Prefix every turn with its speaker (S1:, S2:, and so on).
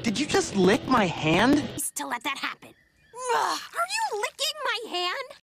S1: Did you just lick my hand?
S2: To let that happen.